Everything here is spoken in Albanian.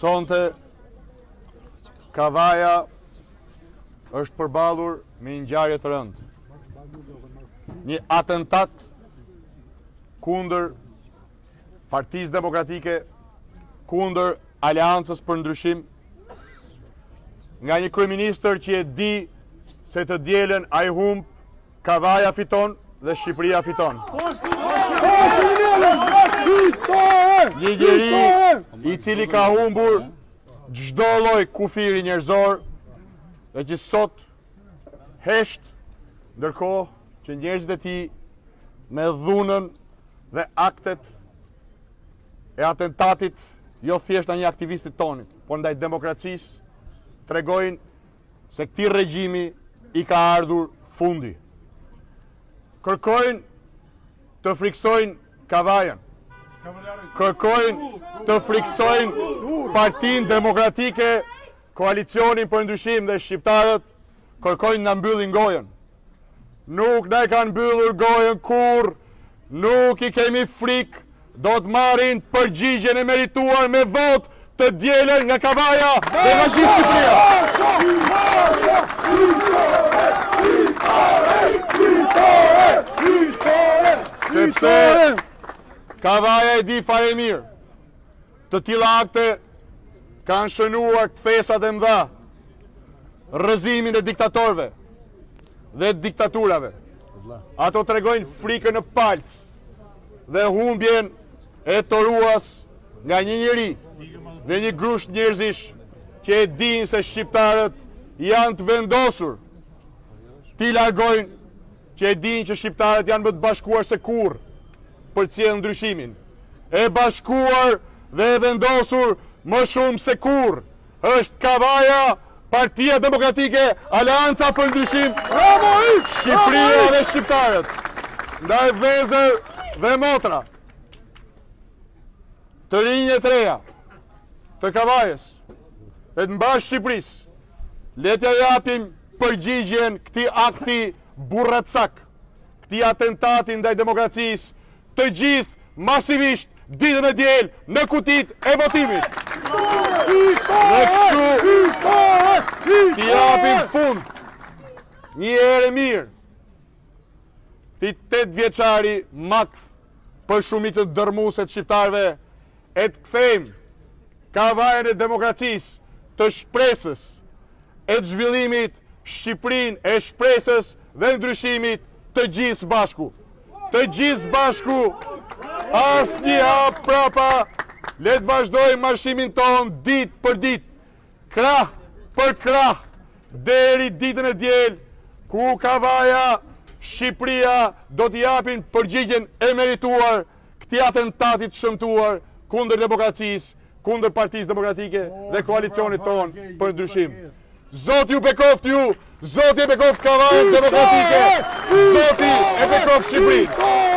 Sonte Kavaja është përballur me një ngjarje të rëndë. Një atentat kundër Partisë Demokratike, kundër Aleancës për Ndryshim, nga një kryeministër që e di se të dielën ai humb, Kavaja fiton dhe Shqipëria fiton. Një njeri i cili ka humbur çdo lloj kufiri njerëzor dhe që sot hesht, ndërkohë që njerëzit e tij me dhunën dhe aktet e atentatit, jo thjesht në një aktivistit tonit, por ndaj demokracisë, tregojnë se këtij regjimi i ka ardhur fundi. Kërkojnë të friksojnë Kavajën. Kërkojnë të friksojnë Partinë Demokratike, Koalicionin për Ndryshim dhe shqiptarët, kërkojnë na mbyllin gojën. Nuk na kanë mbyllur gojën kurrë, nuk i kemi frikë, do të marrin përgjigjen e merituar me votë të dielën nga Kavaja dhe nga Shqipëria. Sepse Kavaja e di fare mirë, të tilla akte kanë shënuar kthesat e mëdha, rrëzimin e diktatorëve dhe diktaturave. Ato tregojnë frikën në palc dhe humbjen e toruas nga një njeri dhe një grusht njerëzish që e dinë se shqiptarët janë të vendosur t'i largojnë, që e dinë që shqiptarët janë më të bashkuar se kurrë për të sjellë ndryshimin. E bashkuar dhe e vendosur më shumë se kurrë është Kavaja, Partia Demokratike, Aleanca për Ndryshim, Shqipëria dhe shqiptarët. Ndaj vëllezër dhe motra, të rinj e treja të Kavajës e të mbash Shqipërisë, le t'ja japim përgjigjen këtij akti burracak, këtij atentati ndaj demokracisë, të gjithë masivisht ditën e diel në kutit e votimit. Dhe kështu t'i japim fund një herë mirë ti 8 vjeçari makth për shumicën dërmuese të shqiptarëve, e të kthejmë Kavajën e demokracisë, të shpresës, e të zhvillimit Shqipërinë e shpresës dhe ndryshimit të gjithë bashku. Të gjithë bashku, asnjë hap prapa, le të vazhdojmë marshimin ton ditë për ditë, krah për krah, deri ditën e diel, ku Kavaja, Shqipëria do t'i japin përgjigjen e merituar këtij atentatit shëmtuar kundër demokracisë, kundër Partisë Demokratike dhe koalicionit ton për ndryshim. Zoti ju bekoft ju, Zoti e bekoft Kavajën Demokratike, Zoti e bekoft Shqipërinë.